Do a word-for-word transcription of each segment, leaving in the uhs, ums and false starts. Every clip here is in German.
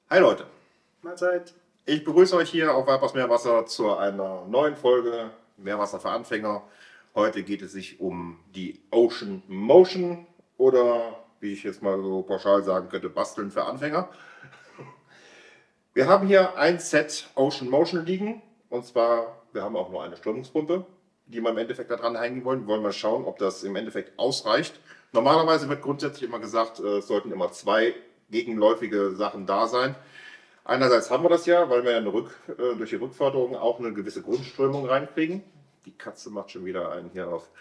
Hi Leute, Mahlzeit. ich begrüße euch hier auf Weibers Meerwasser zu einer neuen Folge Meerwasser für Anfänger. Heute geht es sich um die Ocean Motion oder, wie ich jetzt mal so pauschal sagen könnte, Basteln für Anfänger. Wir haben hier ein Set Ocean Motion liegen, und zwar, wir haben auch nur eine Strömungspumpe, die wir im Endeffekt da dran hängen wollen. Wir wollen mal schauen, ob das im Endeffekt ausreicht. Normalerweise wird grundsätzlich immer gesagt, es sollten immer zwei gegenläufige Sachen da sein. Einerseits haben wir das ja, weil wir eine Rück, äh, durch die Rückförderung auch eine gewisse Grundströmung reinkriegen. Die Katze macht schon wieder einen hier auf.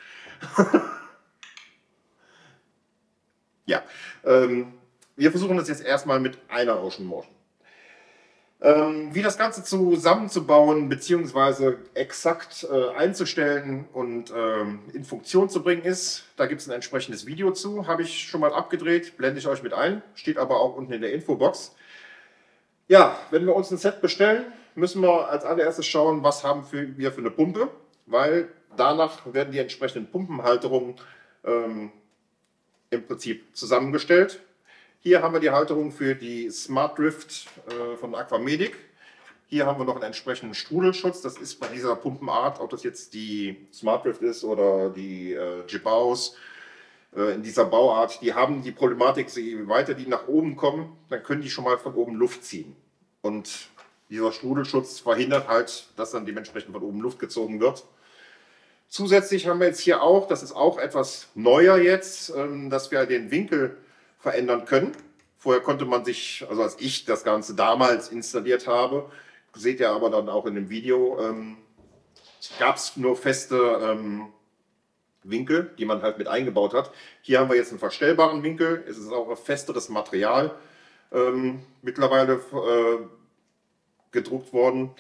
Ja, ähm, wir versuchen das jetzt erstmal mit einer Ocean Motion. Ähm, wie das Ganze zusammenzubauen bzw. exakt äh, einzustellen und ähm, in Funktion zu bringen ist, da gibt es ein entsprechendes Video zu, habe ich schon mal abgedreht, blende ich euch mit ein, steht aber auch unten in der Infobox. Ja, wenn wir uns ein Set bestellen, müssen wir als allererstes schauen, was haben wir für eine Pumpe, weil danach werden die entsprechenden Pumpenhalterungen ähm, im Prinzip zusammengestellt. Hier haben wir die Halterung für die Smart Drift äh, von Aquamedic. Hier haben wir noch einen entsprechenden Strudelschutz. Das ist bei dieser Pumpenart, ob das jetzt die Smart Drift ist oder die äh, Jibaos, äh, in dieser Bauart, die haben die Problematik, je weiter die nach oben kommen, dann können die schon mal von oben Luft ziehen. Und dieser Strudelschutz verhindert halt, dass dann dementsprechend von oben Luft gezogen wird. Zusätzlich haben wir jetzt hier auch, das ist auch etwas neuer jetzt, ähm, dass wir den Winkel verändern können. Vorher konnte man sich, also als ich das Ganze damals installiert habe, seht ihr aber dann auch in dem Video, ähm, gab es nur feste ähm, Winkel, die man halt mit eingebaut hat. Hier haben wir jetzt einen verstellbaren Winkel, es ist auch ein festeres Material ähm, mittlerweile äh, gedruckt worden.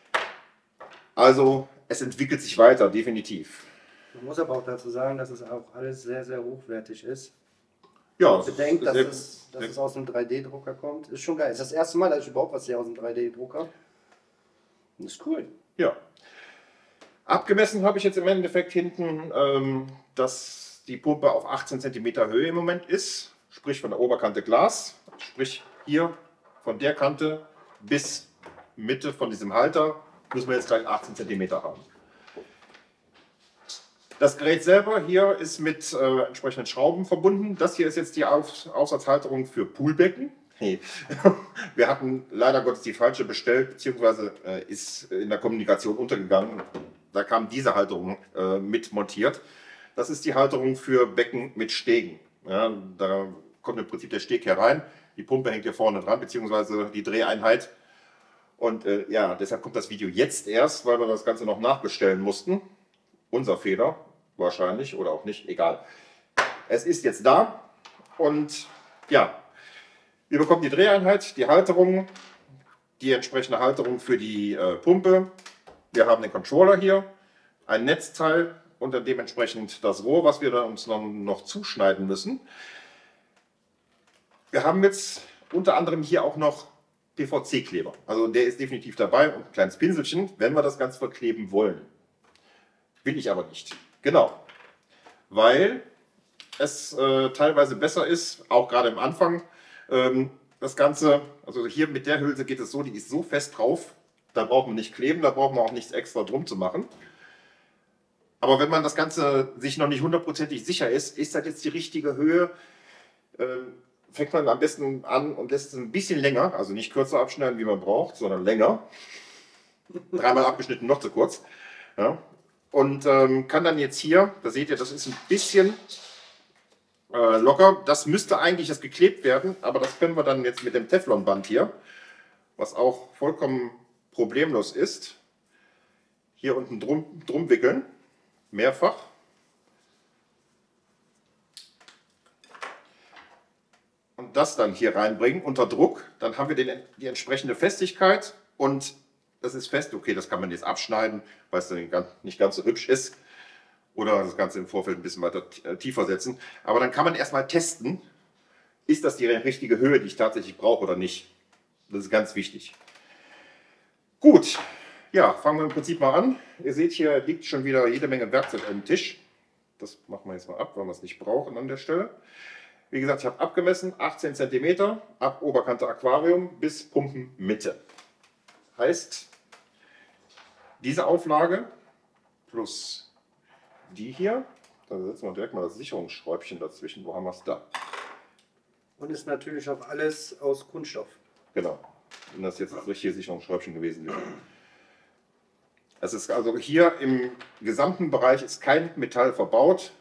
Also es entwickelt sich weiter, definitiv. Man muss aber auch dazu sagen, dass es auch alles sehr, sehr hochwertig ist. Ja, bedenkt, dass, es, dass es aus einem drei D Drucker kommt. Ist schon geil. Ist das erste Mal, dass ich überhaupt was sehe aus einem drei D Drucker. Das ist cool. Ja. Abgemessen habe ich jetzt im Endeffekt hinten, ähm, dass die Pumpe auf achtzehn Zentimeter Höhe im Moment ist. Sprich von der Oberkante Glas. Sprich hier von der Kante bis Mitte von diesem Halter müssen wir jetzt gleich achtzehn Zentimeter haben. Das Gerät selber hier ist mit äh, entsprechenden Schrauben verbunden. Das hier ist jetzt die Auf Aufsatzhalterung für Poolbecken. Hey. Wir hatten leider Gottes die falsche bestellt, beziehungsweise äh, ist in der Kommunikation untergegangen. Da kam diese Halterung äh, mit montiert. Das ist die Halterung für Becken mit Stegen. Ja, da kommt im Prinzip der Steg herein. Die Pumpe hängt hier vorne dran, beziehungsweise die Dreheinheit. Und äh, ja, deshalb kommt das Video jetzt erst, weil wir das Ganze noch nachbestellen mussten. Unser Fehler. Wahrscheinlich oder auch nicht, egal. Es ist jetzt da und ja, wir bekommen die Dreheinheit, die Halterung, die entsprechende Halterung für die äh, Pumpe. Wir haben den Controller hier, ein Netzteil und dann dementsprechend das Rohr, was wir da uns noch, noch zuschneiden müssen. Wir haben jetzt unter anderem hier auch noch P V C-Kleber. Also der ist definitiv dabei und ein kleines Pinselchen, wenn wir das Ganze verkleben wollen. Will ich aber nicht. Genau, weil es äh, teilweise besser ist, auch gerade im Anfang, ähm, das Ganze, also hier mit der Hülse geht es so, die ist so fest drauf, da braucht man nicht kleben, da braucht man auch nichts extra drum zu machen. Aber wenn man das Ganze sich noch nicht hundertprozentig sicher ist, ist das jetzt die richtige Höhe, äh, fängt man am besten an und lässt es ein bisschen länger, also nicht kürzer abschneiden, wie man braucht, sondern länger. Dreimal abgeschnitten, noch zu kurz. Ja. Und ähm, kann dann jetzt hier, da seht ihr, das ist ein bisschen äh, locker. Das müsste eigentlich das geklebt werden, aber das können wir dann jetzt mit dem Teflonband hier, was auch vollkommen problemlos ist, hier unten drum, drum wickeln, mehrfach. Und das dann hier reinbringen unter Druck, dann haben wir den, die entsprechende Festigkeit und das ist fest, okay, das kann man jetzt abschneiden, weil es dann nicht ganz so hübsch ist. Oder das Ganze im Vorfeld ein bisschen weiter tiefer setzen. Aber dann kann man erstmal testen, ist das die richtige Höhe, die ich tatsächlich brauche oder nicht. Das ist ganz wichtig. Gut, ja, fangen wir im Prinzip mal an. Ihr seht, hier liegt schon wieder jede Menge Werkzeug am Tisch. Das machen wir jetzt mal ab, weil wir es nicht brauchen an der Stelle. Wie gesagt, ich habe abgemessen, achtzehn Zentimeter ab Oberkante Aquarium bis Pumpenmitte. Heißt, diese Auflage plus die hier, da setzen wir direkt mal das Sicherungsschräubchen dazwischen. Wo haben wir es da? Und ist natürlich auch alles aus Kunststoff. Genau, wenn das jetzt das richtige Sicherungsschräubchen gewesen wäre. Es ist also hier im gesamten Bereich ist kein Metall verbaut.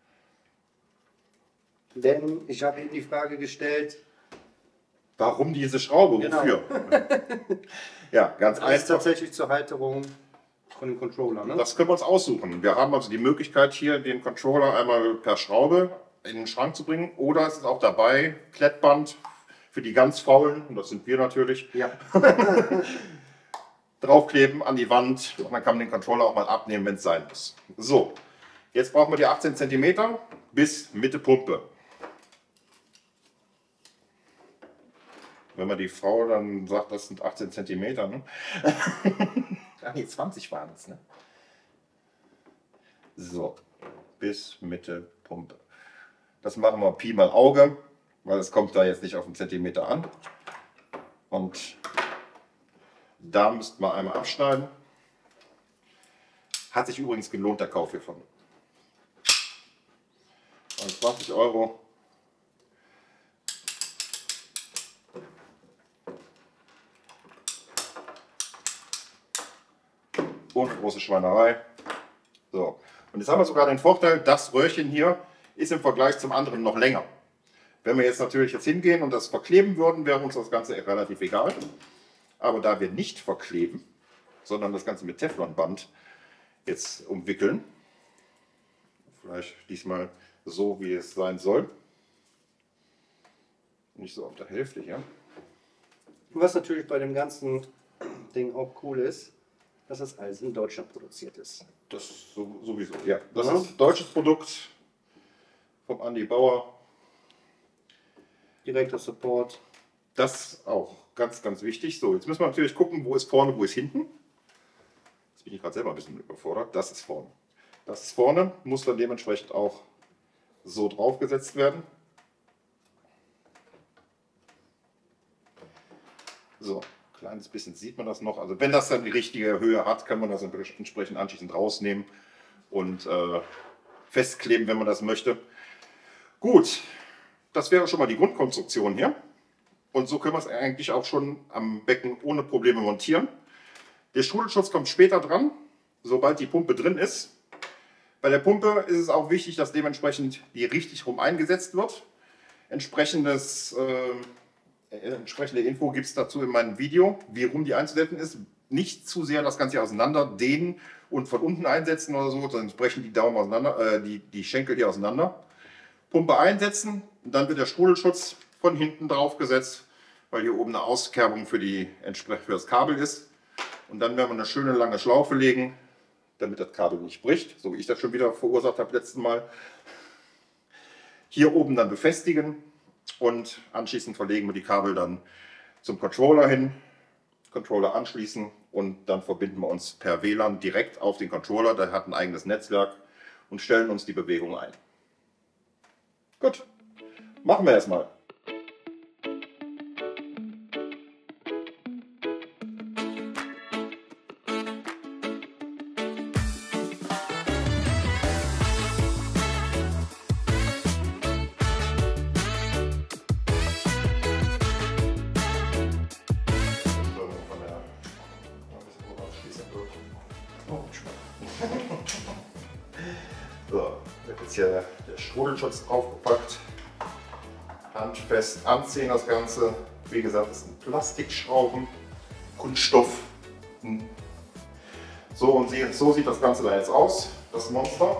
Denn ich habe Ihnen die Frage gestellt, warum diese Schraube? Genau. Wofür? Ja, ganz das ist einfach. tatsächlich zur Halterung von dem Controller. Ne? Das können wir uns aussuchen. Wir haben also die Möglichkeit, hier den Controller einmal per Schraube in den Schrank zu bringen. Oder es ist auch dabei, Klettband für die ganz Faulen, und das sind wir natürlich, Ja. draufkleben an die Wand. Und dann kann man den Controller auch mal abnehmen, wenn es sein muss. So, jetzt brauchen wir die achtzehn Zentimeter bis Mitte Pumpe. Wenn man die Frau dann sagt, das sind achtzehn Zentimeter, ne? Ach nee, zwanzig waren es, ne? So, bis Mitte Pumpe. Das machen wir Pi mal Auge, weil es kommt da jetzt nicht auf einen Zentimeter an. Und da müssten wir einmal abschneiden. Hat sich übrigens gelohnt, der Kauf hiervon. Und zwanzig Euro. Ohne große Schweinerei. So. Und jetzt haben wir sogar den Vorteil, das Röhrchen hier ist im Vergleich zum anderen noch länger. Wenn wir jetzt natürlich jetzt hingehen und das verkleben würden, wäre uns das Ganze relativ egal. Aber da wir nicht verkleben, sondern das Ganze mit Teflonband jetzt umwickeln, vielleicht diesmal so, wie es sein soll, nicht so auf der Hälfte hier. Was natürlich bei dem ganzen Ding auch cool ist, dass das alles in Deutschland produziert ist. Das so, sowieso, ja. Das Ja. ist ein deutsches Produkt vom Andi Bauer. Direkter Support. Das auch ganz, ganz wichtig. So, jetzt müssen wir natürlich gucken, wo ist vorne, wo ist hinten. Jetzt bin ich gerade selber ein bisschen überfordert. Das ist vorne. Das ist vorne, muss dann dementsprechend auch so draufgesetzt werden. So, ein kleines bisschen sieht man das noch. Also wenn das dann die richtige Höhe hat, kann man das entsprechend anschließend rausnehmen und äh, festkleben, wenn man das möchte. Gut, das wäre schon mal die Grundkonstruktion hier. Und so können wir es eigentlich auch schon am Becken ohne Probleme montieren. Der Strudelschutz kommt später dran, sobald die Pumpe drin ist. Bei der Pumpe ist es auch wichtig, dass dementsprechend die richtig rum eingesetzt wird. Entsprechendes, äh, entsprechende Info gibt es dazu in meinem Video, wie rum die einzusetzen ist. Nicht zu sehr das Ganze auseinander dehnen und von unten einsetzen oder so, sonst brechen die Daumen auseinander, äh, die, die Schenkel hier auseinander. Pumpe einsetzen, und dann wird der Strudelschutz von hinten drauf gesetzt, weil hier oben eine Auskerbung für, die, für das Kabel ist. Und dann werden wir eine schöne lange Schlaufe legen, damit das Kabel nicht bricht, so wie ich das schon wieder verursacht habe letzten Mal. Hier oben dann befestigen und anschließend verlegen wir die Kabel dann zum Controller hin, Controller anschließen und dann verbinden wir uns per W L A N direkt auf den Controller, der hat ein eigenes Netzwerk, und stellen uns die Bewegung ein. Gut, machen wir erstmal. So, wird jetzt hier der Strudelschutz draufgepackt. Handfest anziehen das Ganze. Wie gesagt, das sind Plastikschrauben, Kunststoff. So, und so sieht das Ganze da jetzt aus, das Monster.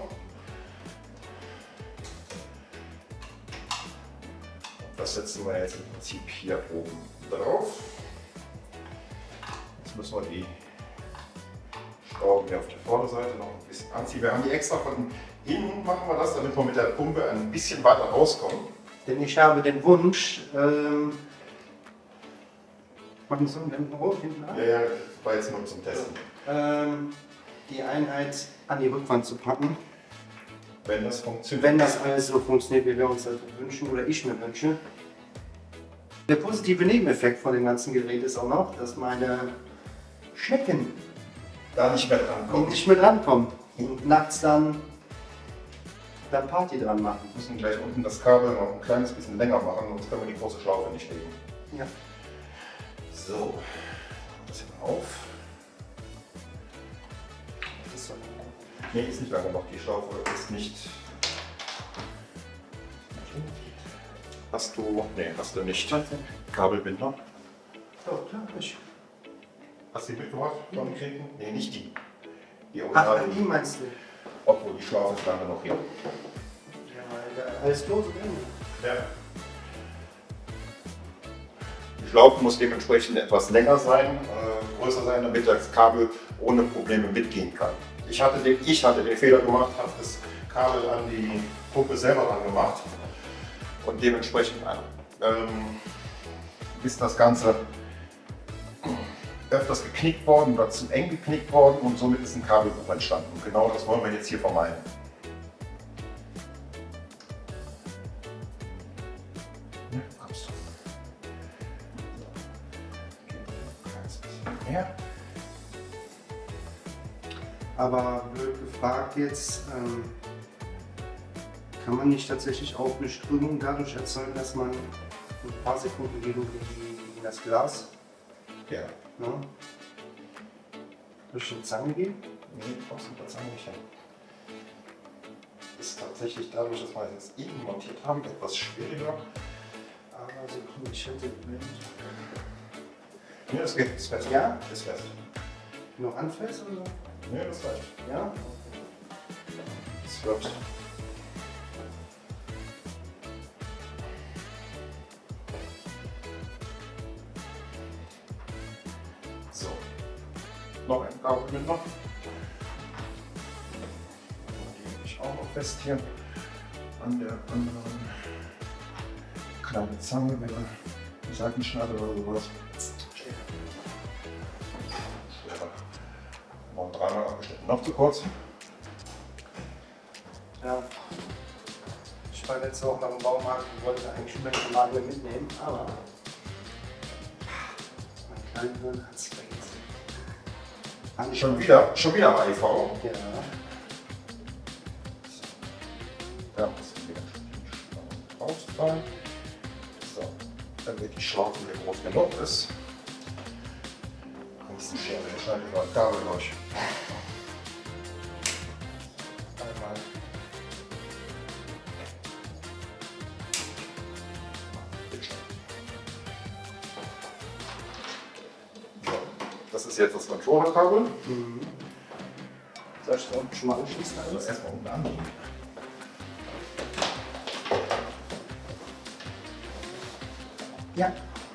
Das setzen wir jetzt im Prinzip hier oben drauf. Jetzt müssen wir die Schrauben hier auf der Vorderseite noch ein bisschen anziehen. Wir haben die extra von hinten, machen wir das, damit wir mit der Pumpe ein bisschen weiter rauskommen. Denn ich habe den Wunsch, ähm, machen Sie den Rohr hinten an? Ja, ja, das war jetzt nur zum Testen. Ähm, die Einheit an die Rückwand zu packen. Wenn das funktioniert. Wenn das alles so funktioniert, wie wir uns das wünschen oder ich mir wünsche. Der positive Nebeneffekt von dem ganzen Gerät ist auch noch, dass meine Schnecken da nicht mehr drankommen. nicht mehr drankommen und nachts dann, dann Party dran machen. Wir müssen gleich unten das Kabel noch ein kleines bisschen länger machen, sonst können wir die große Schlaufe nicht legen. Ja. So, das hier mal auf. Das ist so. Nee, ist nicht lange noch. Die Schlaufe ist nicht. Hast du. Nee, hast du nicht. Kabelbinder. Doch, klar, ich. Hast du die mitgebracht? Von Kriegen? Nee, nicht die. Die Ach, Original. die meinst du? Obwohl die Schlaufe ist lange noch hier. Ja, weil da alles lose drin. Ja. Die Schlaufe muss dementsprechend etwas länger sein, äh, größer sein, damit das Kabel ohne Probleme mitgehen kann. Ich hatte den, ich hatte den Fehler gemacht, habe das Kabel an die Pumpe selber ran gemacht und dementsprechend ähm, ist das Ganze öfters geknickt worden oder zu eng geknickt worden und somit ist ein Kabelbruch entstanden. Und genau das wollen wir jetzt hier vermeiden. Ja, kommst du. Mehr. Aber blöd gefragt jetzt, ähm, kann man nicht tatsächlich auch eine Strömung dadurch erzeugen, dass man ein paar Sekunden gegen, die, in das Glas, Ja. ne, durch die Zange geht? Nee, brauchst du mit der Zange nicht hin. Ist tatsächlich dadurch, dass wir es jetzt innen montiert haben, etwas schwieriger. Aber Sekunde, ich hätte blind. Nee, das geht, ist fest. Ja? Ist fest. Noch handfest oder? Nee, das reicht. Ja? Das wird. So. Noch ein Kabelbinder. Die habe ich auch noch fest hier an der anderen kleinen Zange, wenn die Seitenschneide oder sowas. Schwerer. Noch dreimal abgeschnitten. Noch zu kurz. Ja. Ich war letzte Woche am Baumarkt und wollte eigentlich schon meine Magen mitnehmen, aber mein kleiner Hirn hat es vergessen. Schon wieder, schon wieder I V. Ja. Da muss wieder rausfallen. So, damit die Schlaufe wieder groß genug ist. Kommst du Schere, ich schneide mal ein Kabel durch. Einmal. So, das ist jetzt das Controller-Kabel. Mhm. Soll ich das unten schon mal anschließen? Also erstmal unten anlegen. Ja.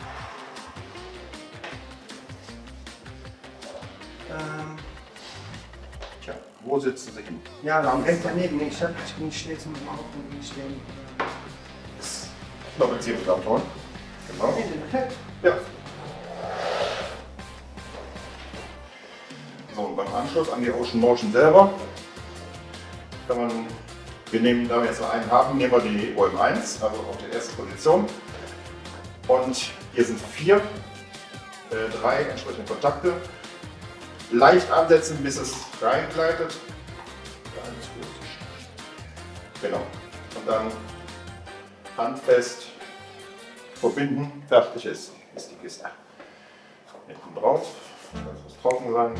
Ähm, Tja, wo sitzen Sie hin? ja, dann rechts daneben. Nee, ich, hab, ich bin nicht schnell zum Auto und nicht stehen. Das Doppelzierbedarf holen. Genau. Nee, den Fett. Ja. So, und beim Anschluss an die Ocean Motion selber kann man, wir nehmen, da wir jetzt noch einen haben, nehmen wir die O M eins, also auf die erste Position. Und hier sind vier, äh, drei entsprechende Kontakte. Leicht ansetzen, bis es reingleitet. Ganz vorsichtig. Genau. Und dann handfest verbinden, fertig ist, ist die Kiste. Hinten drauf, das muss trocken sein.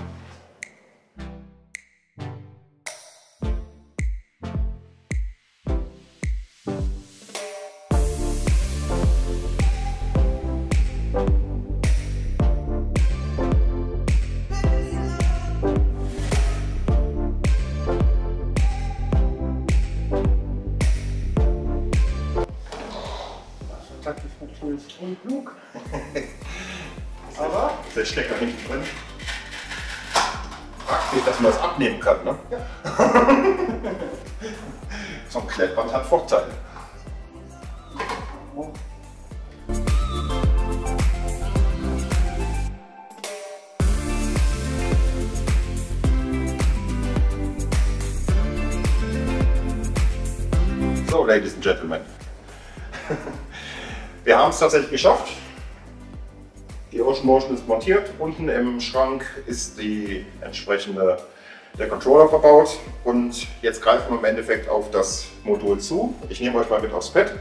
Und klug. Aber der Stecker hinten drin. Praktisch, dass man das abnehmen kann. Ne? Ja. So ein Klettband hat Vorteile. So, Ladies and Gentlemen. Wir haben es tatsächlich geschafft. Die Ocean Motion ist montiert. Unten im Schrank ist die entsprechende, der Controller verbaut. Und jetzt greifen wir im Endeffekt auf das Modul zu. Ich nehme euch mal mit aufs Pad.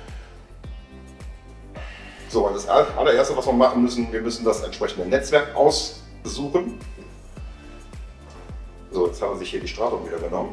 So, das allererste, was wir machen müssen, wir müssen das entsprechende Netzwerk aussuchen. So, jetzt haben wir sich hier die Strahlung wieder genommen.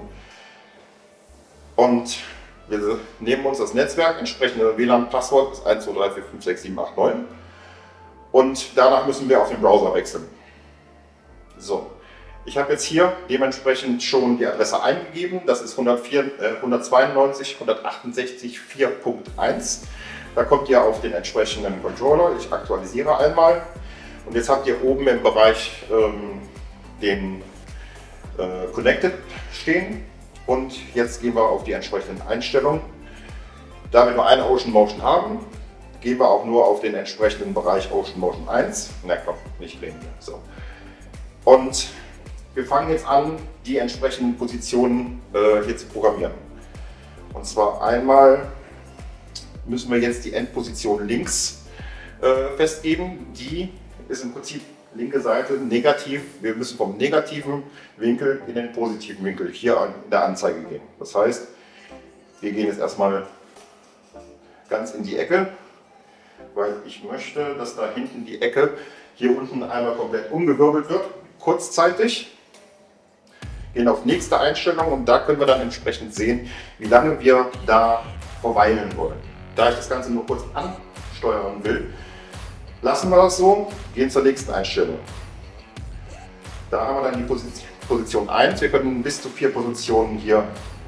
Und wir nehmen uns das Netzwerk, entsprechende W L A N-Passwort ist eins zwei drei vier fünf sechs sieben acht neun. Und danach müssen wir auf den Browser wechseln. So, ich habe jetzt hier dementsprechend schon die Adresse eingegeben. Das ist hundertzweiundneunzig Punkt hundertachtundsechzig Punkt vier Punkt eins. Da kommt ihr auf den entsprechenden Controller. Ich aktualisiere einmal. Und jetzt habt ihr oben im Bereich ähm, den äh, Connected stehen. Und jetzt gehen wir auf die entsprechenden Einstellungen. Da wir nur eine Ocean Motion haben, gehen wir auch nur auf den entsprechenden Bereich Ocean Motion eins. Na komm, nicht reden. So. Und wir fangen jetzt an, die entsprechenden Positionen äh, hier zu programmieren. Und zwar einmal müssen wir jetzt die Endposition links äh, festgeben. Die ist im Prinzip linke Seite negativ. Wir müssen vom negativen Winkel in den positiven Winkel hier in der Anzeige gehen. Das heißt, wir gehen jetzt erstmal ganz in die Ecke, weil ich möchte, dass da hinten die Ecke hier unten einmal komplett umgewirbelt wird, kurzzeitig. Gehen auf nächste Einstellung und da können wir dann entsprechend sehen, wie lange wir da verweilen wollen. Da ich das Ganze nur kurz ansteuern will, lassen wir das so, gehen zur nächsten Einstellung. Da haben wir dann die Position, Position eins. Wir können bis zu vier Positionen hier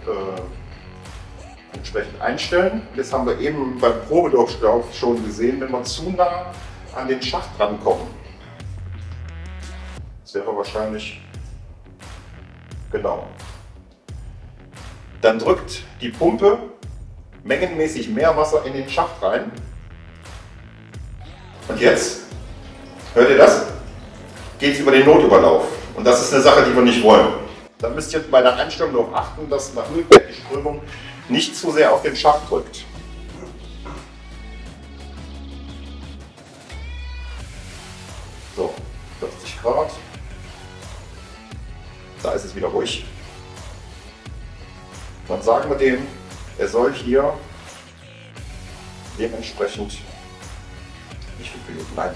äh, entsprechend einstellen. Jetzt haben wir eben beim Probedurchlauf schon gesehen, wenn wir zu nah an den Schacht rankommen. Das wäre wahrscheinlich genau. Dann drückt die Pumpe mengenmäßig mehr Wasser in den Schacht rein. Und jetzt, hört ihr das? Geht es über den Notüberlauf. Und das ist eine Sache, die wir nicht wollen. Da müsst ihr bei der Einstellung darauf achten, dass nach Möglichkeit die Strömung nicht zu sehr auf den Schacht drückt. So, vierzig Grad. Da ist es wieder ruhig. Dann sagen wir dem, er soll hier dementsprechend, nicht fünf Minuten, nein,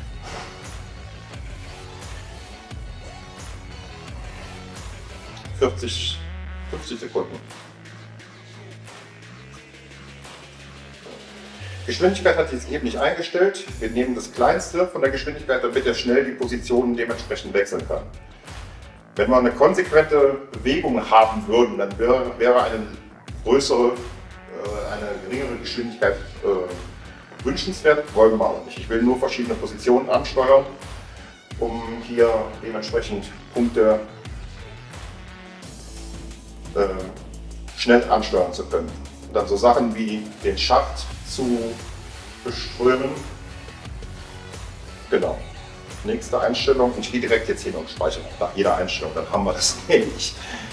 vierzig, fünfzig Sekunden. Geschwindigkeit hat jetzt eben nicht eingestellt. Wir nehmen das kleinste von der Geschwindigkeit, damit er schnell die Positionen dementsprechend wechseln kann. Wenn wir eine konsequente Bewegung haben würden, dann wäre, wäre eine größere, äh, eine geringere Geschwindigkeit äh, wünschenswert, wollen wir auch nicht. Ich will nur verschiedene Positionen ansteuern, um hier dementsprechend Punkte äh, schnell ansteuern zu können. Und dann so Sachen wie den Schacht zu beströmen. Genau. Nächste Einstellung. Ich gehe direkt jetzt hin und speichere nach jeder Einstellung, dann haben wir das nämlich.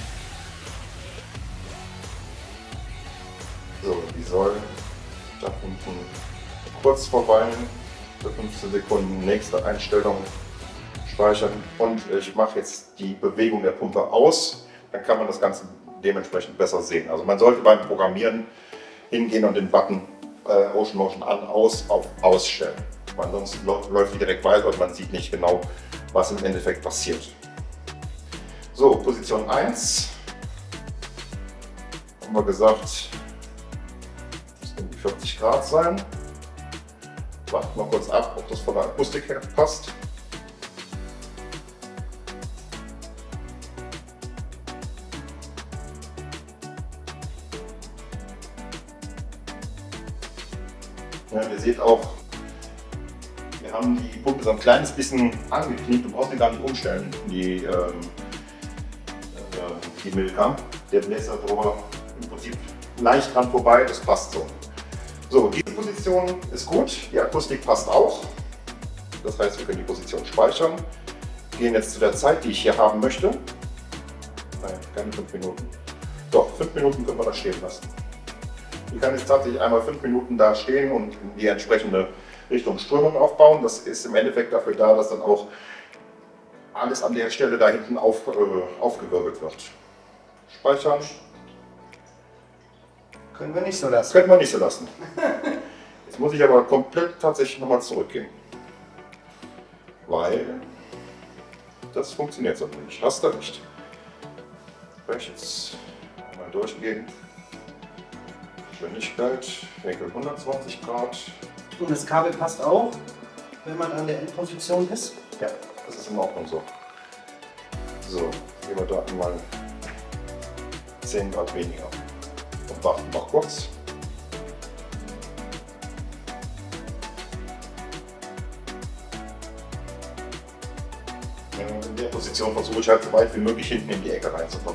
So, die soll da unten kurz verweilen für fünfzehn Sekunden. Nächste Einstellung speichern und ich mache jetzt die Bewegung der Pumpe aus. Dann kann man das Ganze dementsprechend besser sehen. Also man sollte beim Programmieren hingehen und den Button äh, Ocean Motion an, aus auf ausstellen. Weil sonst läuft die direkt weiter und man sieht nicht genau, was im Endeffekt passiert. So, Position eins. Haben wir gesagt, das müssen vierzig Grad sein. Warten wir kurz ab, ob das von der Akustik her passt. Ja, ihr seht auch, wir haben die Pumpe so ein kleines bisschen angeknickt und brauchen gar nicht umstellen, die, ähm, äh, die Milka. Der bläst darüber im Prinzip leicht dran vorbei, das passt so. So, diese Position ist gut, die Akustik passt auch. Das heißt, wir können die Position speichern. Gehen jetzt zu der Zeit, die ich hier haben möchte. Nein, keine fünf Minuten. Doch, fünf Minuten können wir das stehen lassen. Die kann jetzt tatsächlich einmal fünf Minuten da stehen und in die entsprechende Richtung Strömung aufbauen. Das ist im Endeffekt dafür da, dass dann auch alles an der Stelle da hinten auf, äh, aufgewirbelt wird. Speichern. Können wir nicht so lassen. Können wir nicht so lassen. Jetzt muss ich aber komplett tatsächlich nochmal zurückgehen. Weil das funktioniert so nicht. Hast du nicht. Wenn ich jetzt einmal durchgehen. Geschwindigkeit, Winkel hundertzwanzig Grad. Und das Kabel passt auch, wenn man an der Endposition ist? Ja, das ist in Ordnung so. So, gehen wir da einmal zehn Grad weniger. Und warten noch kurz. In der Position versuche ich halt so weit wie möglich hinten in die Ecke reinzukommen.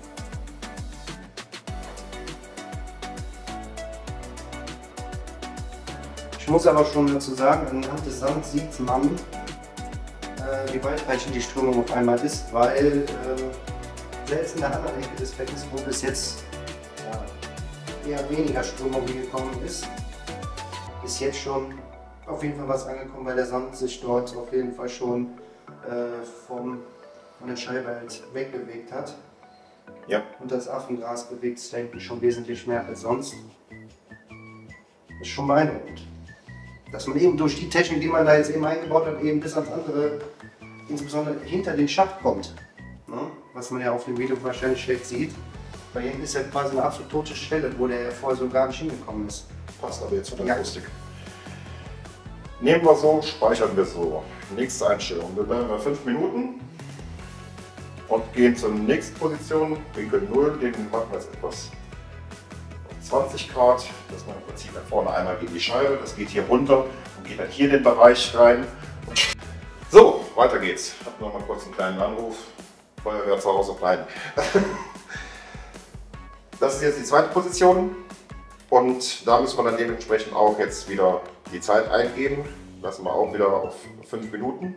Ich muss aber schon dazu sagen, anhand des Sands sieht man, äh, wie weitreichend die Strömung auf einmal ist, weil äh, selbst in der anderen Ecke des Beckens, wo bis jetzt ja, eher weniger Strömung gekommen ist, ist jetzt schon auf jeden Fall was angekommen, weil der Sand sich dort auf jeden Fall schon äh, vom, von der Scheibe halt wegbewegt hat. Ja. Und das Affengras bewegt sich da hinten schon wesentlich mehr als sonst. Das ist schon beeindruckend. Dass man eben durch die Technik, die man da jetzt eben eingebaut hat, eben bis ans andere, insbesondere hinter den Schacht kommt. Ne? Was man ja auf dem Video wahrscheinlich schlecht sieht. Weil hier ist ja quasi eine absolut tote Stelle, wo der ja vorher so gar nicht hingekommen ist. Passt aber jetzt von der Ja. Akustik. Nehmen wir so, speichern wir so. Nächste Einstellung. Wir bleiben bei fünf Minuten und gehen zur nächsten Position. Winkel null, den machen wir jetzt etwas zwanzig Grad. Das man im Prinzip da vorne einmal gegen die Scheibe. Das geht hier runter und geht dann hier in den Bereich rein. So, weiter geht's. Ich habe noch mal kurz einen kleinen Anruf. Feuerwehr zu Hause rein. Das ist jetzt die zweite Position. Und da müssen wir dann dementsprechend auch jetzt wieder die Zeit eingeben. Lassen wir auch wieder auf fünf Minuten.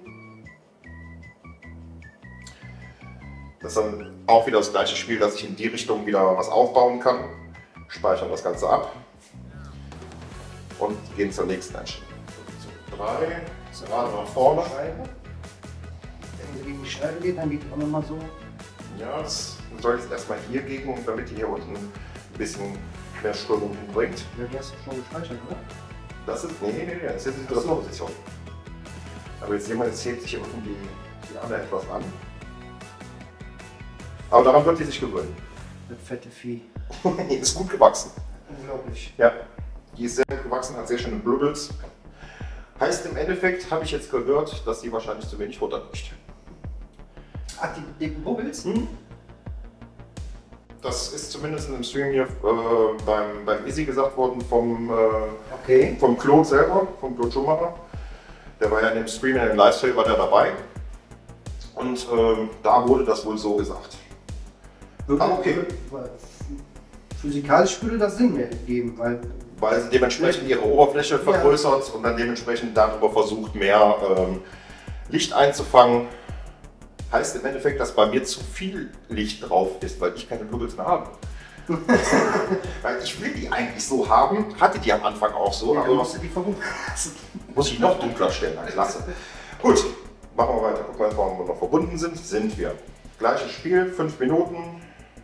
Das ist dann auch wieder das gleiche Spiel, dass ich in die Richtung wieder was aufbauen kann. Speichern das Ganze ab und gehen zur nächsten Einstellung. drei, gerade nach vorne. Scheibe. Wenn sie gegen die Scheibe geht, dann geht es auch nochmal so. Ja, das soll jetzt erstmal hier gegen, damit die hier unten ein bisschen mehr Strömung hinbringt. Ja, die hast du schon gespeichert, oder? Das ist, nee, nee, nee, das ist jetzt die dritte so. Position. Aber jetzt sehen wir, jetzt hebt sich hier unten die, die andere etwas an. Aber daran wird die sich gewöhnen. Das fette Vieh. Die ist gut gewachsen. Unglaublich. Ja, die ist sehr gut gewachsen, hat sehr schöne Blubbles. Heißt im Endeffekt, habe ich jetzt gehört, dass sie wahrscheinlich zu wenig Futter kriegt. Ach, die dicken Bubbles? Hm? Das ist zumindest im Stream hier äh, beim, beim Izzy gesagt worden vom, äh, Okay. vom Claude selber, vom Claude Schumacher. Der war ja in dem Stream, in dem Livestream war der dabei. Und äh, da wurde das wohl so gesagt. Würde, Ah, okay. würde, physikalisch würde das Sinn mehr geben, weil Weil sie dementsprechend ihre Oberfläche vergrößert ja. und dann dementsprechend darüber versucht, mehr ähm, Licht einzufangen. Heißt im Endeffekt, dass bei mir zu viel Licht drauf ist, weil ich keine Bubbles mehr habe. Weil ich will die eigentlich so haben, hatte die am Anfang auch so, ja, aber musst du die verbunden muss ich noch dunkler stellen, na klasse. Gut, machen wir weiter, gucken wir einfach, ob wir noch verbunden sind. Sind wir. Gleiches Spiel, fünf Minuten.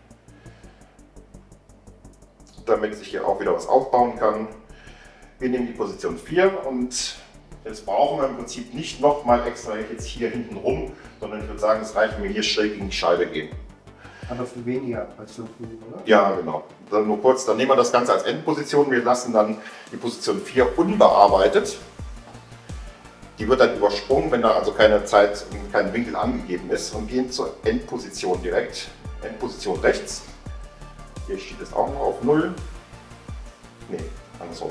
Damit ich hier auch wieder was aufbauen kann. Wir nehmen die Position vier und jetzt brauchen wir im Prinzip nicht nochmal extra jetzt hier hinten rum, sondern ich würde sagen, es reicht, wenn wir hier schräg gegen die Scheibe gehen. Aber für weniger als fünf Minuten, oder? Ja, genau. Dann nur kurz, dann nehmen wir das Ganze als Endposition. Wir lassen dann die Position vier unbearbeitet. Die wird dann übersprungen, wenn da also keine Zeit, kein Winkel angegeben ist, und gehen zur Endposition direkt. Endposition rechts. Hier steht es auch noch auf null. Nee, andersrum.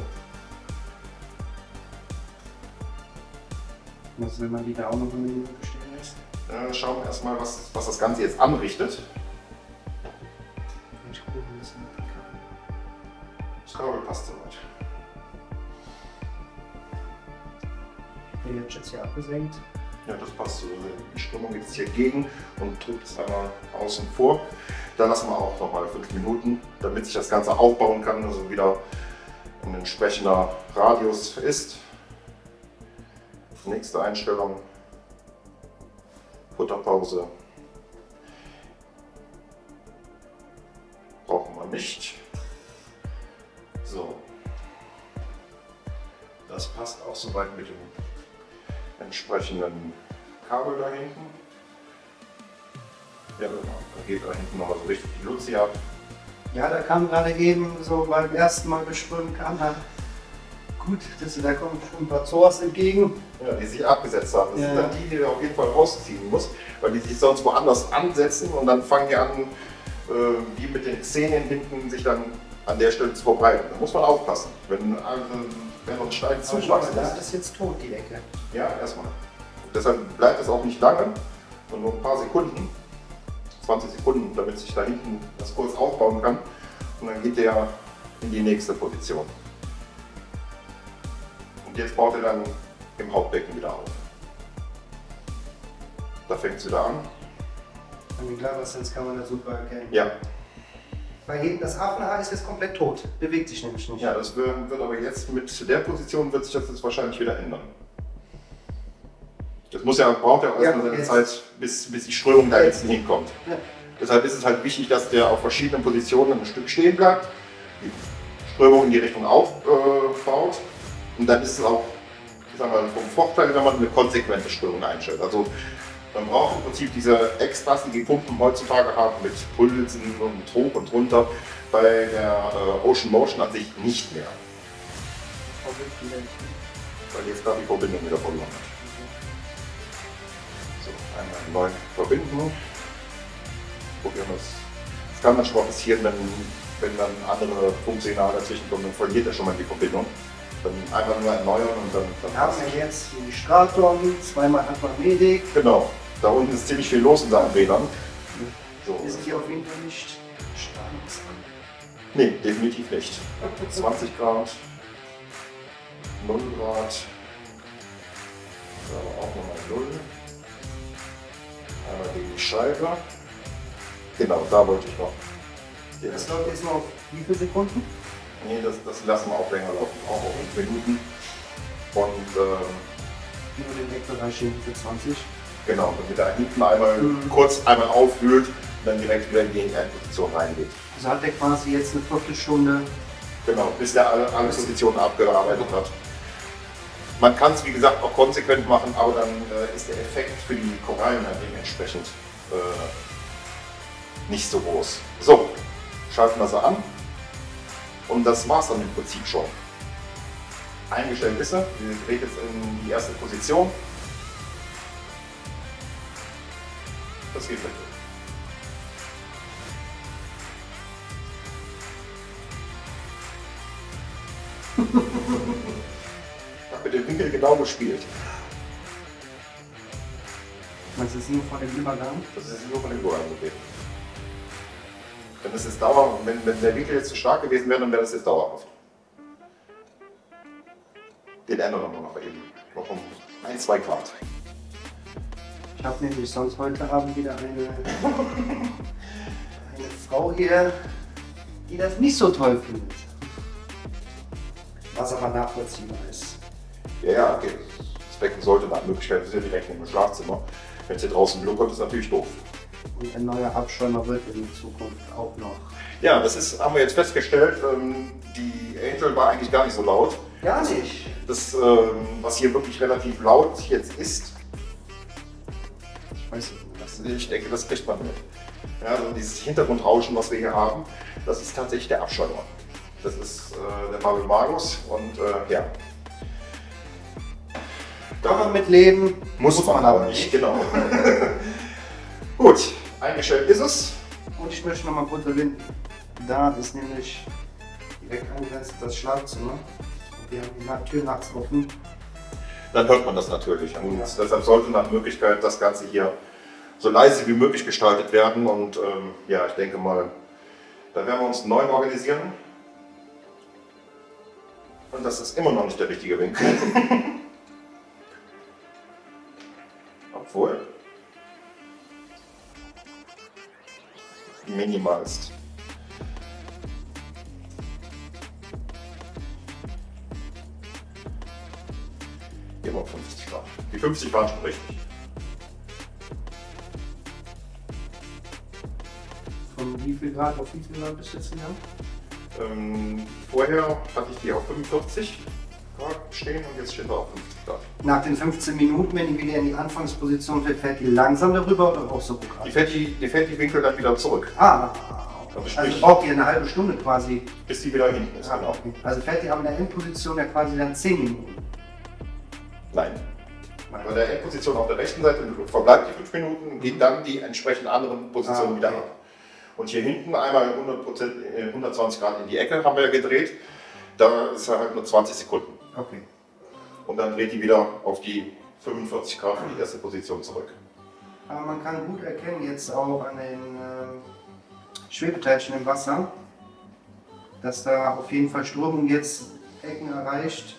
Was, wenn man die da auch noch eine Minute stehen lässt? Äh, schauen wir erstmal, was, was das Ganze jetzt anrichtet. Ich gucke ein bisschen mit dem Kabel. Das Kabel passt soweit. Der wird jetzt hier abgesenkt. Ja, das passt so. Die Strömung geht jetzt hier gegen und drückt es einmal außen vor. Da lassen wir auch nochmal fünf Minuten, damit sich das Ganze aufbauen kann, also wieder ein entsprechender Radius ist. Nächste Einstellung, Futterpause. Brauchen wir nicht. So. Das passt auch soweit mit dem entsprechenden Kabel da hinten. Ja, genau. Da geht da hinten nochmal so richtig die Luzi ab. Ja, da kam gerade eben so beim ersten Mal besprühen, kam da gut, das, da kommen schon ein paar Zoas entgegen. Ja, die sich abgesetzt haben. Das Ja. sind dann die, die du auf jeden Fall rausziehen musst, weil die sich sonst woanders ansetzen und dann fangen die an, äh, wie mit den Zähnen hinten sich dann an der Stelle zu verbreiten. Da muss man aufpassen. Wenn, also, wenn uns Stein zuwachsen Da ist. ist jetzt tot, die Ecke. Ja, erstmal. Deshalb bleibt es auch nicht lange, sondern nur ein paar Sekunden, zwanzig Sekunden, damit sich da hinten das kurz aufbauen kann. Und dann geht der in die nächste Position. Und jetzt baut er dann im Hauptbecken wieder auf. Da fängt es wieder an. An den Glavasens kann man das super erkennen. Ja, Weil hinten das Affenhaar ist jetzt komplett tot. Bewegt sich nämlich nicht. ja, das wird, wird aber jetzt mit der Position wird sich das jetzt wahrscheinlich wieder ändern. Das muss ja, braucht ja auch Ja, erstmal seine jetzt. Zeit, bis, bis die Strömung da jetzt hinkommt. Ja. Deshalb ist es halt wichtig, dass der auf verschiedenen Positionen ein Stück stehen bleibt, die Strömung in die Richtung aufbaut äh, und dann ist es auch, ich sag mal, vom Vorteil, wenn man eine konsequente Strömung einstellt. Also man braucht im Prinzip diese Extras, die die Pumpen heutzutage haben mit Pulsen und hoch und runter, bei der äh, Ocean Motion an sich nicht mehr, weil jetzt gerade die Verbindung wieder verloren hat. So, einmal neu verbinden. Probieren wir es. Es kann manchmal passieren, wenn, wenn dann andere Funksignale dazwischen kommen, dann verliert er schon mal die Verbindung. Dann einfach nur erneuern und dann. dann Wir haben ja jetzt die Strahlton, zweimal Aquamedik. Genau, da unten ist ziemlich viel los in seinen Rädern. So. Ist hier auf jeden Fall nicht strahlungsarm. Nee, definitiv nicht. zwanzig Grad, null Grad, aber auch nochmal null. Einmal gegen die Scheibe. Genau, da wollte ich noch. Hier Das ist- läuft jetzt noch auf wie viele Sekunden? Nee, das, das lassen wir auch länger laufen, auch auf fünf Minuten. Und ähm, Nur den Deckbereich hier für zwanzig. genau, damit er hinten einmal Mhm. kurz einmal aufwühlt und dann direkt wieder in die Endposition reingeht. Also hat der quasi jetzt eine Viertelstunde. Genau, bis der alle, alle Positionen abgearbeitet hat. Man kann es wie gesagt auch konsequent machen, aber dann äh, ist der Effekt für die Korallen dann dementsprechend äh, nicht so groß. So, schalten wir sie an und das war es dann im Prinzip schon. Eingestellt ist er, wir dreht jetzt in die erste Position. Das geht wirklich. Ich habe mit dem Winkel genau gespielt. Meinst du das nur vor dem Übergang? Das ist nur von dem Übergang gegeben. Wenn das jetzt dauer, wenn, wenn der Winkel jetzt zu stark gewesen wäre, dann wäre das jetzt dauerhaft. Den ändern wir noch eben. Noch um ein, zwei Grad. Ich habe nämlich sonst heute Abend wieder eine, eine Frau hier, die das nicht so toll findet. Was aber nachvollziehbar ist. Ja, ja, okay. Das Becken sollte nach Möglichkeit, das ist ja direkt neben dem Schlafzimmer. Wenn es hier draußen blubbert, ist natürlich doof. Und ein neuer Abschäumer wird in Zukunft auch noch. Ja, das ist, haben wir jetzt festgestellt, ähm, die Angel war eigentlich gar nicht so laut. Gar nicht. Das, ähm, was hier wirklich relativ laut jetzt ist, Ich weiß nicht, was das, ich denke, das kriegt man mit. Ja, also dieses Hintergrundrauschen, was wir hier haben, das ist tatsächlich der Abschäumer. Das ist äh, der Marvel Magus und äh, ja. Kann man mit leben, Muss, man aber nicht, genau. Gut, eingestellt ist es. Und ich möchte noch mal kurz erwähnen, da ist nämlich direkt angrenzend das Schlafzimmer. Und wir haben die Na- Tür nachts offen. Dann hört man das natürlich. Und deshalb sollte nach Möglichkeit das Ganze hier so leise wie möglich gestaltet werden. Und ähm, ja, ich denke mal, da werden wir uns neu organisieren. Und das ist immer noch nicht der richtige Winkel. Obwohl. minimalst. Hier mal fünfzig Grad. Die fünfzig waren schon richtig. Von wie viel Grad auf wie viel Grad bist du jetzt gegangen? Ähm, vorher hatte ich die auf fünfundvierzig Grad stehen und jetzt stehen wir auf fünfzig Grad. Nach den fünfzehn Minuten, wenn die wieder in die Anfangsposition fällt, fährt die langsam darüber oder auch so Die fährt die, die fährt die Winkel dann wieder zurück. Ah, Also, also sprich, braucht ihr eine halbe Stunde quasi. bis die wieder hinten ist. Ah, Genau. okay. Also fährt die aber in der Endposition ja quasi dann zehn Minuten. Nein. Bei der Endposition auf der rechten Seite verbleibt die fünf Minuten, geht dann die entsprechend anderen Positionen Ah, wieder okay. ab. Und hier hinten einmal hundert Prozent, hundertzwanzig Grad in die Ecke haben wir gedreht. Da ist er halt nur zwanzig Sekunden. Okay. Und dann dreht die wieder auf die fünfundvierzig Grad für die erste Position zurück. Aber man kann gut erkennen jetzt auch an den äh, Schwebeteilchen im Wasser, dass da auf jeden Fall Strömung jetzt Ecken erreicht,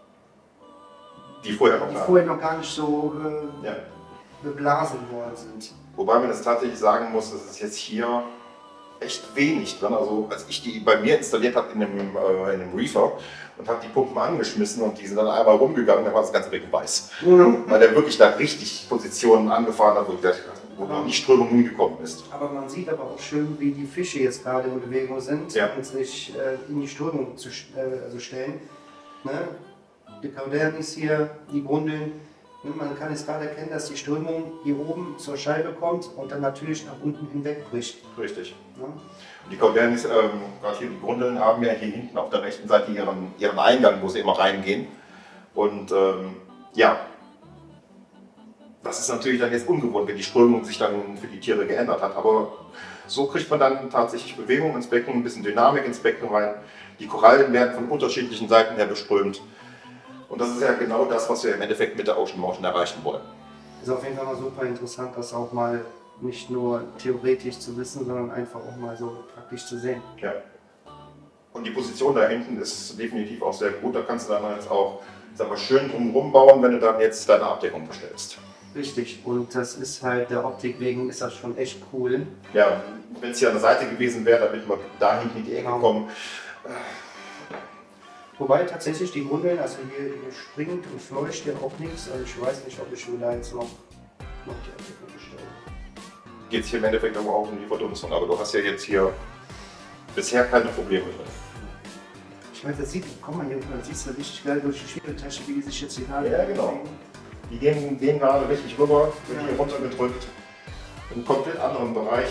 Die vorher noch die da. vorher noch gar nicht so äh, Ja. beblasen worden sind. Wobei man das tatsächlich sagen muss, das ist jetzt hier echt wenig drin. Also als ich die bei mir installiert habe in dem, äh, in dem Reefer und habe die Pumpen angeschmissen und die sind dann einmal rumgegangen, dann war das ganze Becken weiß. Mhm. Weil der wirklich da richtig Positionen angefahren hat, wo, der, wo noch nicht Strömung hingekommen ist. Aber man sieht aber auch schön, wie die Fische jetzt gerade in Bewegung sind Ja. und sich äh, in die Strömung zu, äh, also stellen. Ne? Die Caudernis hier, die Grundeln. Ne? Man kann jetzt gerade erkennen, dass die Strömung hier oben zur Scheibe kommt und dann natürlich nach unten hinweg bricht. Richtig. Ne? Und die Caudernis, ähm, gerade hier die Grundeln, haben ja hier hinten auf der rechten Seite ihren, ihren Eingang, wo sie immer reingehen. Und ähm, ja, das ist natürlich dann jetzt ungewohnt, wenn die Strömung sich dann für die Tiere geändert hat. Aber so kriegt man dann tatsächlich Bewegung ins Becken, ein bisschen Dynamik ins Becken rein. Die Korallen werden von unterschiedlichen Seiten her beströmt. Und das ist ja genau das, was wir im Endeffekt mit der Ocean Motion erreichen wollen. Ist auf jeden Fall mal super interessant, das auch mal nicht nur theoretisch zu wissen, sondern einfach auch mal so praktisch zu sehen. Ja. Und die Position da hinten ist definitiv auch sehr gut. Da kannst du dann jetzt auch, sag mal, schön drumherum bauen, wenn du dann jetzt deine Abdeckung bestellst. Richtig, und das ist halt der Optik wegen ist das schon echt cool. Ja, wenn es hier an der Seite gewesen wäre, damit wir da hinten in die Ecke Genau. kommen. Wobei tatsächlich die Grundeln, also hier, hier springt und fleucht hier auch nichts. Also ich weiß nicht, ob ich mir da jetzt noch, noch die Abdeckung bestelle. Geht es hier im Endeffekt aber auch um die Verdunstung. Aber du hast ja jetzt hier bisher keine Probleme drin. Ich meine, das sieht, komm mal hier, man sieht es richtig geil durch die Schwebetasche, wie die sich jetzt hier gerade Ja, genau. bewegen. Die gehen, gehen gerade richtig rüber, wird Ja. hier runtergedrückt. Im komplett anderen Bereich.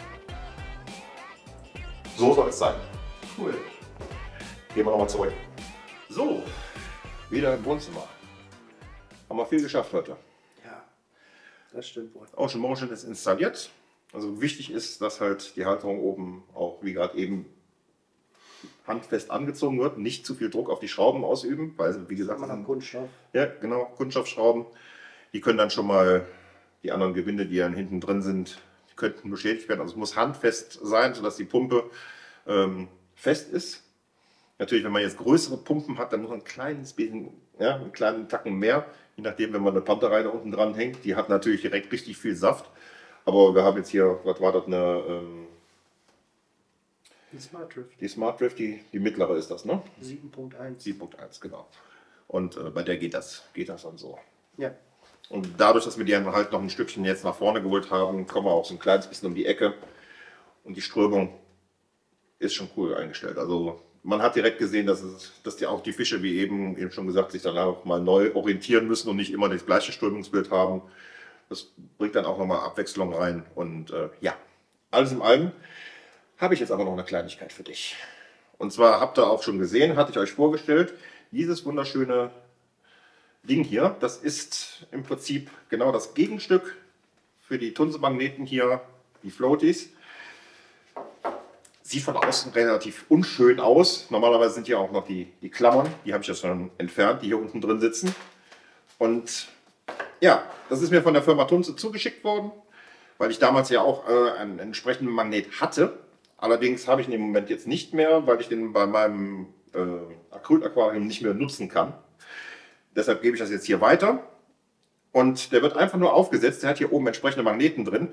So soll es sein. Cool. Gehen wir nochmal zurück. So, wieder im Wohnzimmer. Haben wir viel geschafft heute. Ja, das stimmt wohl. Ocean Motion ist installiert. Also wichtig ist, dass halt die Halterung oben auch, wie gerade eben, handfest angezogen wird. Nicht zu viel Druck auf die Schrauben ausüben, weil, wie gesagt, Man das hat sind- Kunststoff. ja, genau, Kunststoffschrauben. Die können dann schon mal, die anderen Gewinde, die dann hinten drin sind, die könnten beschädigt werden. Also es muss handfest sein, sodass die Pumpe ähm, fest ist. Natürlich, wenn man jetzt größere Pumpen hat, dann muss man ein kleines bisschen, ja, einen kleinen Tacken mehr. Je nachdem, wenn man eine Panterei da unten dran hängt, die hat natürlich direkt richtig viel Saft. Aber wir haben jetzt hier, was war das, eine, ähm, Die Smart Drift die Smart Drift, die, die mittlere ist das, ne? sieben Punkt eins. sieben Punkt eins, genau. Und äh, bei der geht das, geht das dann so. Ja. Und dadurch, dass wir die dann halt noch ein Stückchen jetzt nach vorne geholt haben, kommen wir auch so ein kleines bisschen um die Ecke. Und die Strömung ist schon cool eingestellt. Also man hat direkt gesehen, dass, es, dass die auch die Fische, wie eben, eben schon gesagt, sich dann auch mal neu orientieren müssen und nicht immer das gleiche Strömungsbild haben. Das bringt dann auch nochmal Abwechslung rein. Und äh, ja, alles in allem habe ich jetzt aber noch eine Kleinigkeit für dich. Und zwar habt ihr auch schon gesehen, hatte ich euch vorgestellt, dieses wunderschöne Ding hier, das ist im Prinzip genau das Gegenstück für die Tunse-Magneten hier, die Floaties. Sieht von außen relativ unschön aus. Normalerweise sind hier auch noch die, die Klammern, die habe ich ja schon entfernt, die hier unten drin sitzen. Und ja, das ist mir von der Firma Tunze zugeschickt worden, weil ich damals ja auch äh, einen entsprechenden Magnet hatte. Allerdings habe ich ihn im Moment jetzt nicht mehr, weil ich den bei meinem äh, Acrylaquarium nicht mehr nutzen kann. Deshalb gebe ich das jetzt hier weiter. Und der wird einfach nur aufgesetzt. Der hat hier oben entsprechende Magneten drin.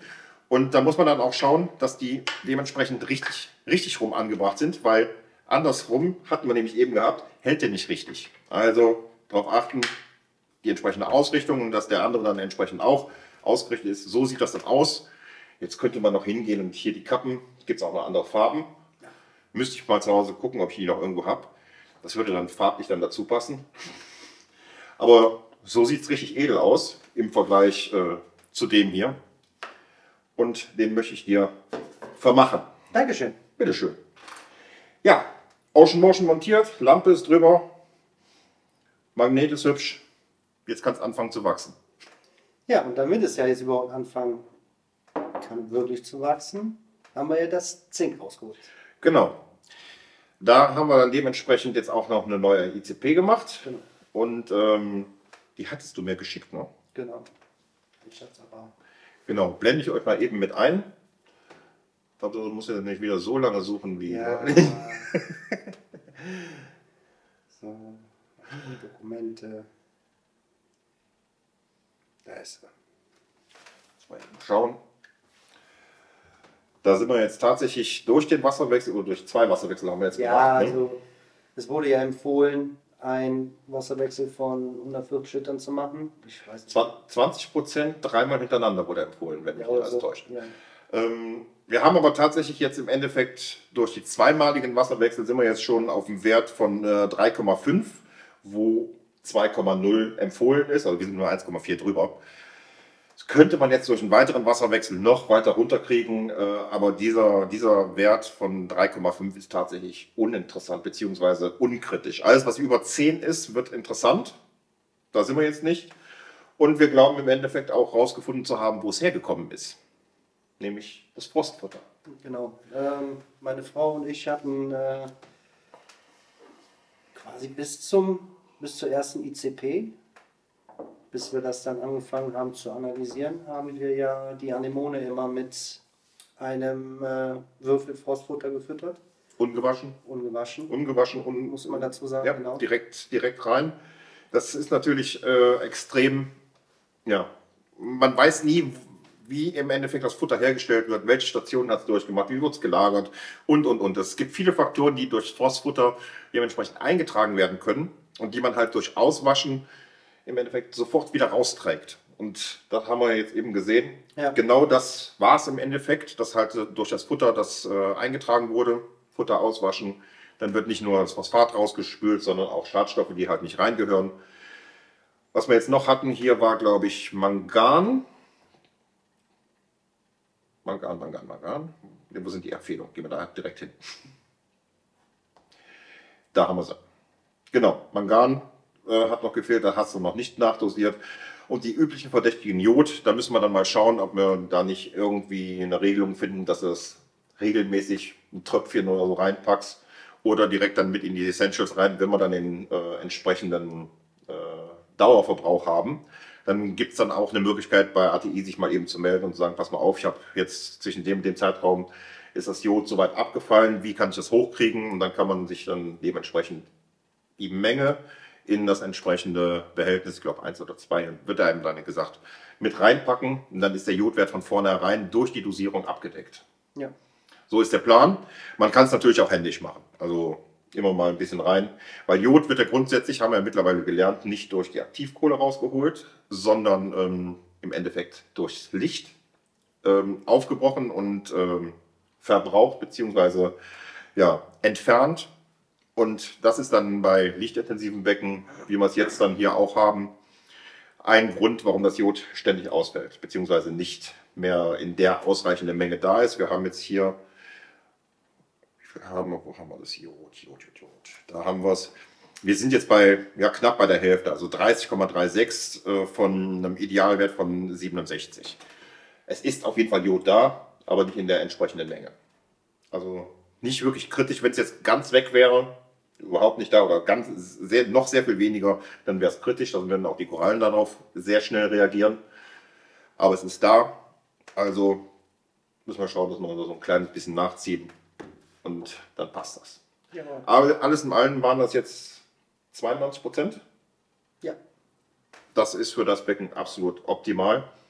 Und da muss man dann auch schauen, dass die dementsprechend richtig, richtig rum angebracht sind, weil andersrum hatten wir nämlich eben gehabt, hält der nicht richtig. Also darauf achten, die entsprechende Ausrichtung und dass der andere dann entsprechend auch ausgerichtet ist. So sieht das dann aus. Jetzt könnte man noch hingehen und hier die Kappen, gibt es auch noch andere Farben. Müsste ich mal zu Hause gucken, ob ich die noch irgendwo habe. Das würde dann farblich dann dazu passen. Aber so sieht es richtig edel aus im Vergleich äh, zu dem hier. Und den möchte ich dir vermachen. Dankeschön. Bitteschön. Ja, Ocean Motion montiert, Lampe ist drüber, Magnet ist hübsch. Jetzt kann es anfangen zu wachsen. Ja, und damit es ja jetzt überhaupt anfangen kann, wirklich zu wachsen, haben wir ja das Zink rausgeholt. Genau. Da haben wir dann dementsprechend jetzt auch noch eine neue I C P gemacht. Genau. Und ähm, die hattest du mir geschickt, ne? Genau. Ich hab's aber. Genau, blende ich euch mal eben mit ein. Ich glaube, du musst ja nicht wieder so lange suchen wie. Ja. So, Dokumente. Da ist er. Mal eben schauen. Da sind wir jetzt tatsächlich durch den Wasserwechsel oder durch zwei Wasserwechsel haben wir jetzt Ja, gemacht. Ne? also es wurde ja empfohlen, einen Wasserwechsel von hundertvierzig Litern zu machen. Ich weiß nicht. zwanzig Prozent dreimal hintereinander wurde empfohlen, wenn mich Ja, nicht alles so, täuscht. ja. Ähm, wir haben aber tatsächlich jetzt im Endeffekt durch die zweimaligen Wasserwechsel sind wir jetzt schon auf dem Wert von äh, drei Komma fünf, wo zwei Komma null empfohlen ist, also wir sind nur eins Komma vier drüber. Das könnte man jetzt durch einen weiteren Wasserwechsel noch weiter runterkriegen, äh, aber dieser, dieser Wert von drei Komma fünf ist tatsächlich uninteressant bzw. unkritisch. Alles, was über zehn ist, wird interessant. Da sind wir jetzt nicht. Und wir glauben im Endeffekt auch herausgefunden zu haben, wo es hergekommen ist. Nämlich das Frostfutter. Genau. Ähm, meine Frau und ich hatten äh, quasi bis zum bis zur ersten I C P, bis wir das dann angefangen haben zu analysieren, haben wir ja die Anemone immer mit einem äh, Würfel Frostfutter gefüttert. Ungewaschen. Ungewaschen. Ungewaschen. Un Muss man dazu sagen, ja, genau. direkt, direkt rein. Das ist natürlich äh, extrem, ja, man weiß nie, wie im Endeffekt das Futter hergestellt wird, welche Stationen hat es durchgemacht, wie wird es gelagert und, und, und. Es gibt viele Faktoren, die durch Frostfutter dementsprechend eingetragen werden können und die man halt durch Auswaschen im Endeffekt sofort wieder rausträgt. Und das haben wir jetzt eben gesehen. Ja. Genau das war es im Endeffekt, dass halt durch das Futter, das äh, eingetragen wurde, Futter auswaschen, dann wird nicht nur das Phosphat rausgespült, sondern auch Schadstoffe, die halt nicht reingehören. Was wir jetzt noch hatten hier war, glaube ich, Mangan. Mangan, Mangan, Mangan. Wo sind die Empfehlungen? Gehen wir da direkt hin. Da haben wir sie. Genau, Mangan äh, hat noch gefehlt, da hast du noch nicht nachdosiert. Und die üblichen verdächtigen Jod, da müssen wir dann mal schauen, ob wir da nicht irgendwie eine Regelung finden, dass du es regelmäßig ein Tröpfchen oder so reinpackst oder direkt dann mit in die Essentials rein, wenn wir dann den äh, entsprechenden äh, Dauerverbrauch haben. Dann gibt es dann auch eine Möglichkeit bei A T I sich mal eben zu melden und zu sagen, pass mal auf, ich habe jetzt zwischen dem und dem Zeitraum ist das Jod soweit abgefallen, wie kann ich das hochkriegen? Und dann kann man sich dann dementsprechend die Menge in das entsprechende Behältnis, ich glaube eins oder zwei, wird einem dann gesagt, mit reinpacken und dann ist der Jodwert von vornherein durch die Dosierung abgedeckt. Ja. So ist der Plan. Man kann es natürlich auch händisch machen, also immer mal ein bisschen rein, weil Jod wird ja grundsätzlich, haben wir ja mittlerweile gelernt, nicht durch die Aktivkohle rausgeholt, sondern ähm, im Endeffekt durchs Licht ähm, aufgebrochen und ähm, verbraucht bzw. ja, entfernt. Und das ist dann bei lichtintensiven Becken, wie wir es jetzt dann hier auch haben, ein Grund, warum das Jod ständig ausfällt, beziehungsweise nicht mehr in der ausreichenden Menge da ist. Wir haben jetzt hier, wie viel haben wir, wo haben wir das Jod, Jod, Jod, Jod. Da haben wir es, wir sind jetzt bei ja, knapp bei der Hälfte, also dreißig Komma sechsunddreißig äh, von einem Idealwert von siebenundsechzig. Es ist auf jeden Fall Jod da, aber nicht in der entsprechenden Menge. Also nicht wirklich kritisch, wenn es jetzt ganz weg wäre, überhaupt nicht da oder ganz sehr, noch sehr viel weniger, dann wäre es kritisch, dann würden auch die Korallen darauf sehr schnell reagieren. Aber es ist da, also müssen wir schauen, dass wir so ein kleines bisschen nachziehen und dann passt das. Ja. Aber alles in allem waren das jetzt zweiundneunzig Prozent. Ja. Das ist für das Becken absolut optimal. Ich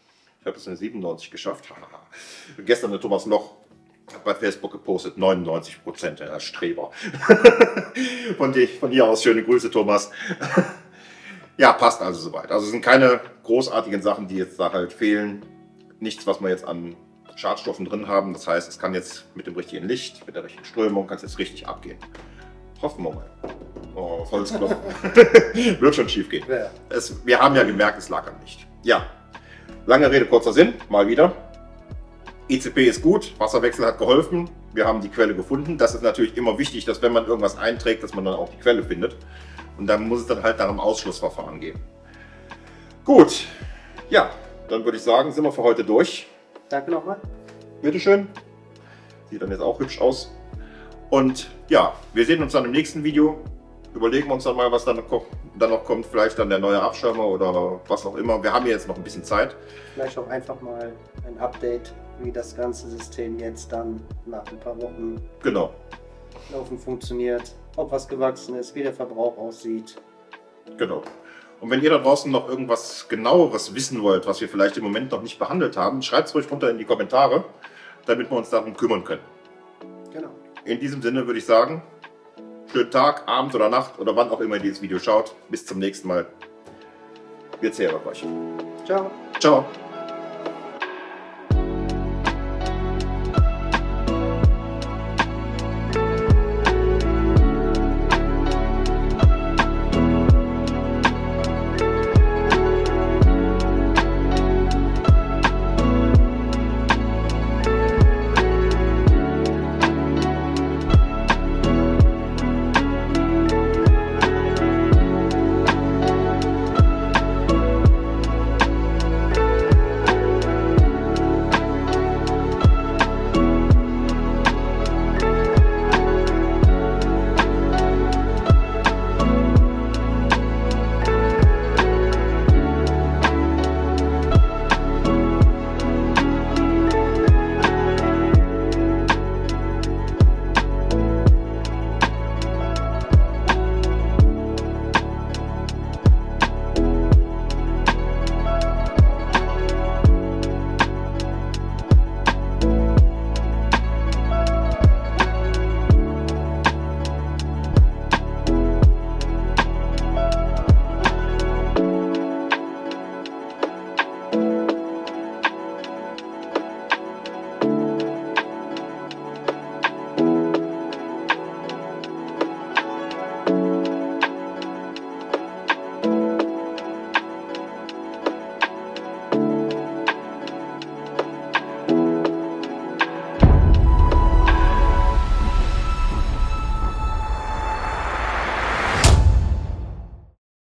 habe es in siebenundneunzig geschafft. Gestern der Thomas Loch hat bei Facebook gepostet, neunundneunzig Prozent, der Streber. von, die, von hier aus schöne Grüße, Thomas. Ja, passt also soweit. Also es sind keine großartigen Sachen, die jetzt da halt fehlen. Nichts, was wir jetzt an Schadstoffen drin haben. Das heißt, es kann jetzt mit dem richtigen Licht, mit der richtigen Strömung, kann es jetzt richtig abgehen. Hoffen wir mal. Oh, Holzklopfen. Wird schon schief gehen. Ja. Es, wir haben ja gemerkt, es lag am Licht. Ja, lange Rede, kurzer Sinn. Mal wieder. I C P ist gut, Wasserwechsel hat geholfen. Wir haben die Quelle gefunden. Das ist natürlich immer wichtig, dass wenn man irgendwas einträgt, dass man dann auch die Quelle findet. Und dann muss es dann halt nach einem Ausschlussverfahren gehen. Gut, ja, dann würde ich sagen, sind wir für heute durch. Danke nochmal. Bitteschön. Sieht dann jetzt auch hübsch aus. Und ja, wir sehen uns dann im nächsten Video. Überlegen wir uns dann mal, was dann noch, dann noch kommt. Vielleicht dann der neue Abschirmer oder was auch immer. Wir haben hier jetzt noch ein bisschen Zeit. Vielleicht auch einfach mal ein Update, wie das ganze System jetzt dann nach ein paar Wochen Genau. laufen funktioniert. Ob was gewachsen ist, wie der Verbrauch aussieht. Genau. Und wenn ihr da draußen noch irgendwas Genaueres wissen wollt, was wir vielleicht im Moment noch nicht behandelt haben, schreibt es ruhig runter in die Kommentare, damit wir uns darum kümmern können. Genau. In diesem Sinne würde ich sagen, schönen Tag, Abend oder Nacht oder wann auch immer ihr dieses Video schaut. Bis zum nächsten Mal. Wir zehren auf euch. Ciao. Ciao.